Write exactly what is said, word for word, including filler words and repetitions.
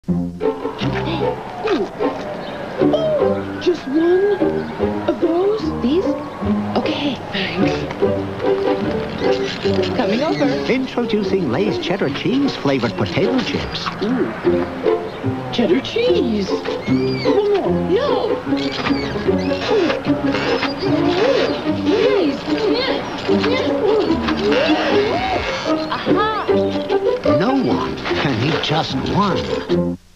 Oh, just one of those? These? Okay, thanks. Coming over. Introducing Lay's Cheddar Cheese flavored potato chips. Ooh. Cheddar cheese. One more. No. Please. Aha. No one can eat just one.